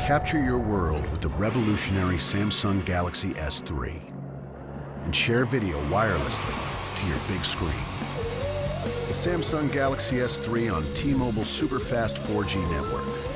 Capture your world with the revolutionary Samsung Galaxy S3 and share video wirelessly to your big screen. The Samsung Galaxy S3 on T-Mobile Superfast 4G network.